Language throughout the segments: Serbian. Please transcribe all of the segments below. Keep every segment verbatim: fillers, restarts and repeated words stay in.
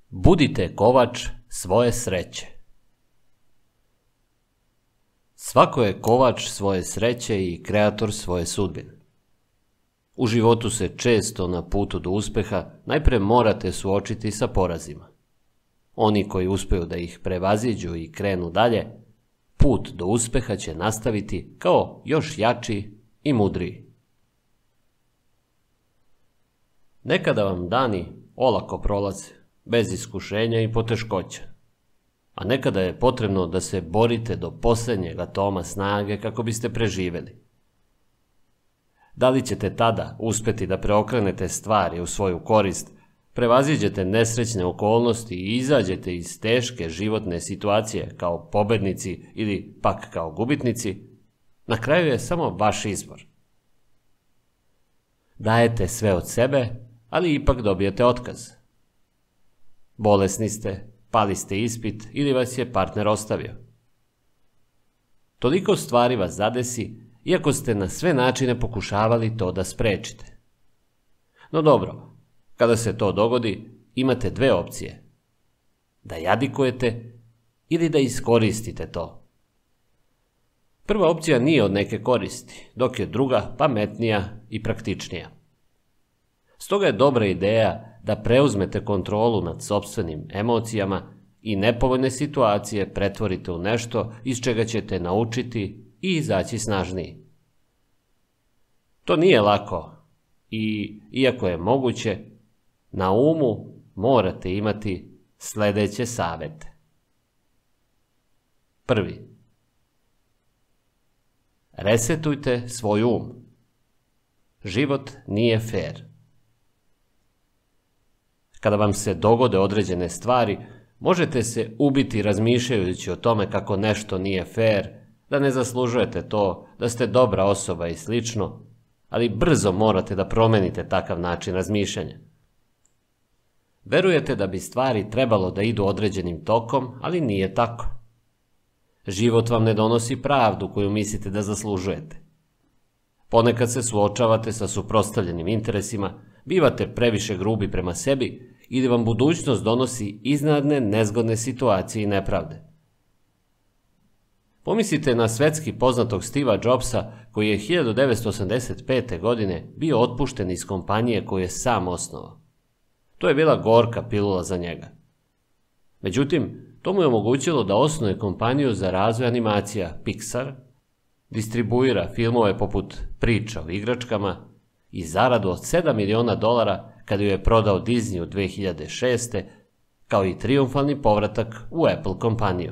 Budite kovač svoje sreće. Svako je kovač svoje sreće i kreator svoje sudbine. U životu se često na putu do uspeha najpre morate suočiti sa porazima. Oni koji uspeju da ih prevaziđu i krenu dalje, put do uspeha će nastaviti kao još jači i mudriji. Nekada vam dani olako prolaze, bez iskušenja i poteškoća, a nekada je potrebno da se borite do posljednjeg atoma snage kako biste preživjeli. Da li ćete tada uspjeti da preokrenete stvari u svoju korist, prevaziđete nesrećne okolnosti i izađete iz teške životne situacije kao pobednici ili pak kao gubitnici, na kraju je samo vaš izbor. Dajete sve od sebe, ali ipak dobijete otkaz. Bolesni ste, pali ste ispit ili vas je partner ostavio. Toliko stvari vas zadesi, iako ste na sve načine pokušavali to da sprečite. No dobro, kada se to dogodi, imate dve opcije. Da jadikujete ili da iskoristite to. Prva opcija nije od neke koristi, dok je druga pametnija i praktičnija. Stoga je dobra ideja da preuzmete kontrolu nad sopstvenim emocijama i nepovoljne situacije pretvorite u nešto iz čega ćete naučiti i izaći snažniji. To nije lako i, iako je moguće, na umu morate imati sljedeće savjete. Prvi. Resetujte svoj um. Život nije fer. Kada vam se dogode određene stvari, možete se ubiti razmišljajući o tome kako nešto nije fer, da ne zaslužujete to, da ste dobra osoba i slično, ali brzo morate da promenite takav način razmišljanja. Verujete da bi stvari trebalo da idu određenim tokom, ali nije tako. Život vam ne donosi pravdu koju mislite da zaslužujete. Ponekad se suočavate sa suprotstavljenim interesima, bivate previše grubi prema sebi ili vam budućnost donosi iznenadne nezgodne situacije i nepravde. Pomislite na svetski poznatog Steva Jobsa koji je hiljadu devetsto osamdeset pete. godine bio otpušten iz kompanije koju je sam osnovao. To je bila gorka pilula za njega. Međutim, to mu je omogućilo da osnuje kompaniju za razvoj animacija Pixar, distribuira filmove poput Priča o igračkama i zaradu od sedam miliona dolara kada ju je prodao Disneyu dve hiljade šeste. kao i trijumfalni povratak u Apple kompaniju.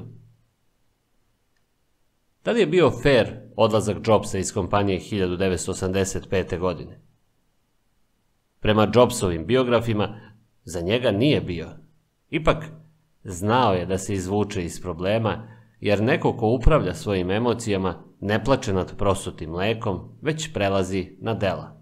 Da li je bio fair odlazak Jobsa iz kompanije hiljadu devetsto osamdeset pete. godine? Prema Jobsovim biografima, za njega nije bio. Ipak, znao je da se izvuče iz problema, jer neko ko upravlja svojim emocijama ne plače nad prosutim mlekom, već prelazi na dela.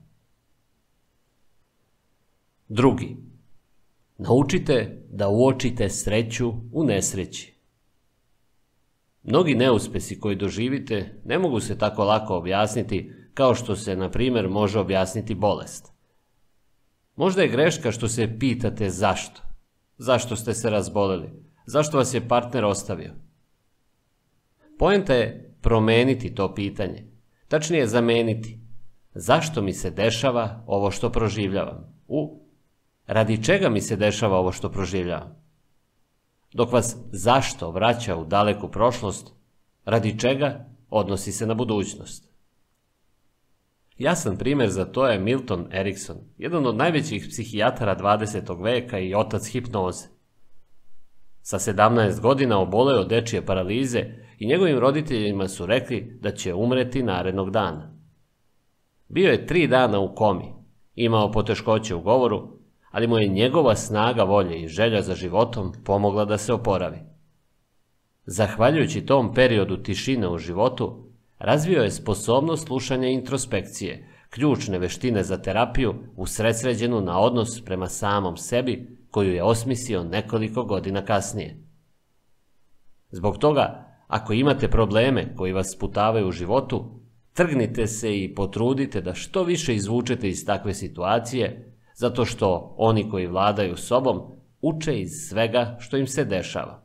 Drugi. Naučite da uočite sreću u nesreći. Mnogi neuspesi koji doživite ne mogu se tako lako objasniti kao što se, na primjer, može objasniti bolest. Možda je greška što se pitate zašto. Zašto ste se razboleli? Zašto vas je partner ostavio? Poenta je promeniti to pitanje. Tačnije zameniti. Zašto mi se dešava ovo što proživljavam? U radi čega mi se dešava ovo što proživljavam? Dok vas zašto vraća u daleku prošlost, radi čega odnosi se na budućnost. Jasan primjer za to je Milton Erickson, jedan od najvećih psihijatara dvadesetog veka i otac hipnoze. Sa sedamnaest godina oboleo od dečije paralize i njegovim roditeljima su rekli da će umreti narednog dana. Bio je tri dana u komi, imao poteškoće u govoru, ali mu je njegova snaga volje i želja za životom pomogla da se oporavi. Zahvaljujući tom periodu tišine u životu, razvio je sposobnost slušanja introspekcije, ključne veštine za terapiju usredsređenu na odnos prema samom sebi, koju je osmislio nekoliko godina kasnije. Zbog toga, ako imate probleme koji vas sputavaju u životu, trgnite se i potrudite da što više izvučete iz takve situacije, zato što oni koji vladaju sobom uče iz svega što im se dešava.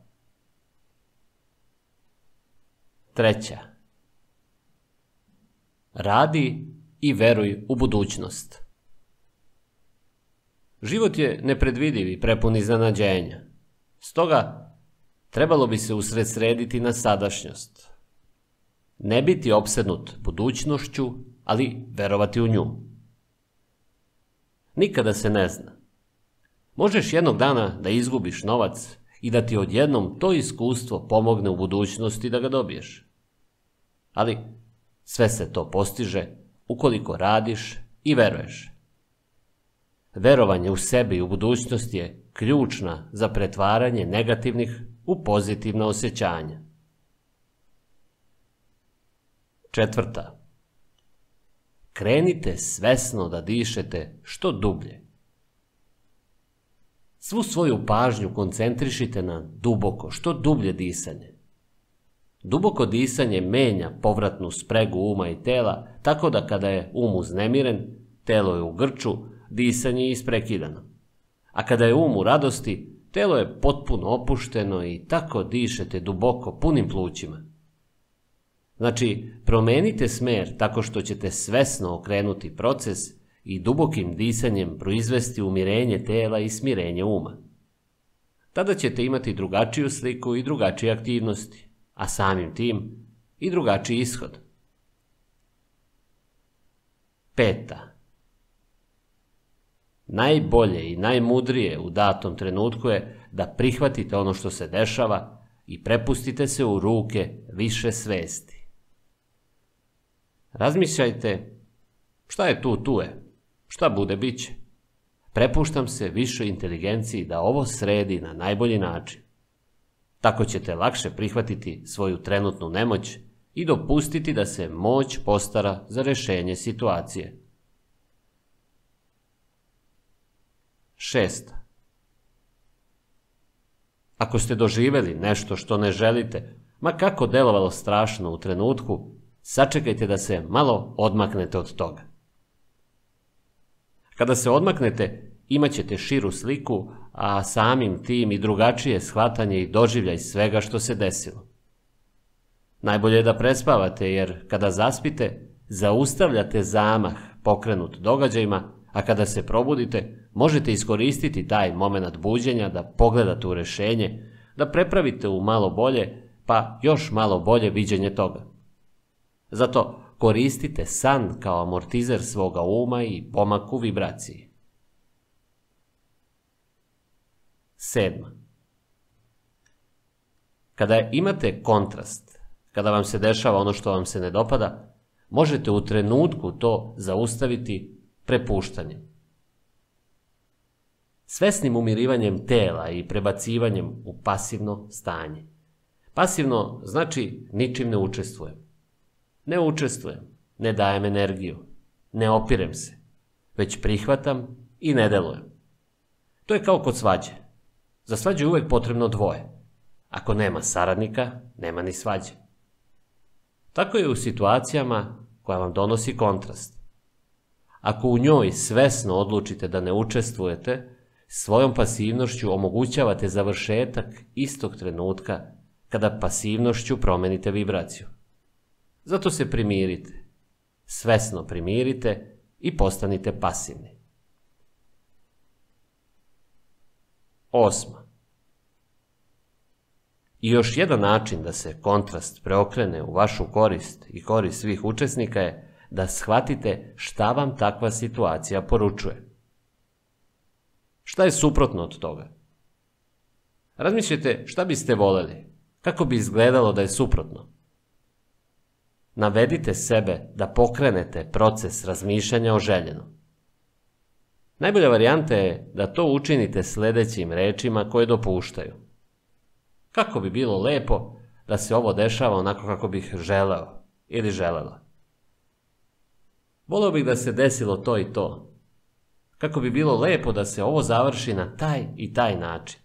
Treća. Radi i veruj u budućnost. Život je nepredvidiv i prepun iznenađenja. Stoga, trebalo bi se usredsrediti na sadašnjost. Ne biti opsednut budućnošću, ali verovati u nju. Nikada se ne zna. Možeš jednog dana da izgubiš novac i da ti odjednom to iskustvo pomogne u budućnosti da ga dobiješ. Ali sve se to postiže ukoliko radiš i veruješ. Verovanje u sebe i u budućnost je ključna za pretvaranje negativnih u pozitivna osjećanja. Četvrta. Krenite svesno da dišete što dublje. Svu svoju pažnju koncentrišite na duboko, što dublje disanje. Duboko disanje menja povratnu spregu uma i tela, tako da kada je um uznemiren, telo je u grču, disanje je isprekidano. A kada je um u radosti, telo je potpuno opušteno i tako dišete duboko, punim plućima. Znači, promenite smer tako što ćete svesno okrenuti proces i dubokim disanjem proizvesti umirenje tela i smirenje uma. Tada ćete imati drugačiju sliku i drugačije aktivnosti, a samim tim i drugačiji ishod. Peta. Najbolje i najmudrije u datom trenutku je da prihvatite ono što se dešava i prepustite se u ruke više svesti. Razmišljajte, šta je tu, tu je, šta bude, bit će. Prepuštam se višoj inteligenciji da ovo sredi na najbolji način. Tako ćete lakše prihvatiti svoju trenutnu nemoć i dopustiti da se moć postara za rešenje situacije. Šesta. Ako ste doživjeli nešto što ne želite, ma kako delovalo strašno u trenutku, sačekajte da se malo odmaknete od toga. Kada se odmaknete, imat ćete širu sliku, a samim tim i drugačije shvatanje i doživljaj svega što se desilo. Najbolje je da prespavate, jer kada zaspite, zaustavljate zamah pokrenut događajima, a kada se probudite, možete iskoristiti taj moment buđenja da pogledate u rešenje, da prepravite u malo bolje, pa još malo bolje viđenje toga. Zato koristite san kao amortizer svoga uma i pomak u vibraciji. Sedma. Kada imate kontrast, kada vam se dešava ono što vam se ne dopada, možete u trenutku to zaustaviti prepuštanjem. Svesnim umirivanjem tela i prebacivanjem u pasivno stanje. Pasivno znači ničim ne učestvujem. Ne učestvujem, ne dajem energiju, ne opirem se, već prihvatam i ne delujem. To je kao kod svađe. Za svađu je uvek potrebno dvoje. Ako nema saradnika, nema ni svađe. Tako je u situacijama koja vam donosi kontrast. Ako u njoj svesno odlučite da ne učestvujete, svojom pasivnošću omogućavate završetak istog trenutka kada pasivnošću promenite vibraciju. Zato se primirite, svesno primirite i postanite pasivni. Osma. I još jedan način da se kontrast preokrene u vašu korist i korist svih učesnika je da shvatite šta vam takva situacija poručuje. Šta je suprotno od toga? Razmišljajte šta biste voljeli, kako bi izgledalo da je suprotno. Navedite sebe da pokrenete proces razmišljanja o željenom. Najbolja varijanta je da to učinite sljedećim rečima koje dopuštaju. Kako bi bilo lepo da se ovo dešava onako kako bih želeo ili želela. Voleo bih da se desilo to i to. Kako bi bilo lepo da se ovo završi na taj i taj način.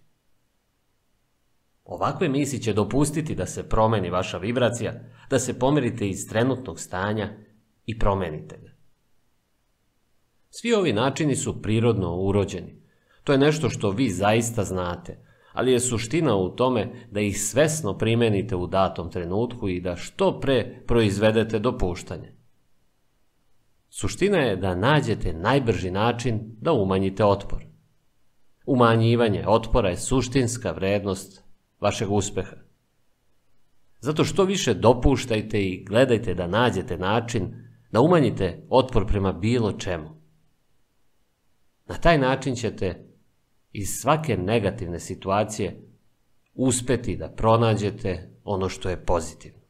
Ovakve misli će dopustiti da se promeni vaša vibracija, da se pomerite iz trenutnog stanja i promenite ga. Svi ovi načini su prirodno urođeni. To je nešto što vi zaista znate, ali je suština u tome da ih svesno primenite u datom trenutku i da što pre proizvedete dopuštanje. Suština je da nađete najbrži način da umanjite otpor. Umanjivanje otpora je suštinska vrednost vašeg uspeha. Zato što više dopuštajte i gledajte da nađete način da umanjite otpor prema bilo čemu. Na taj način ćete iz svake negativne situacije uspeti da pronađete ono što je pozitivno.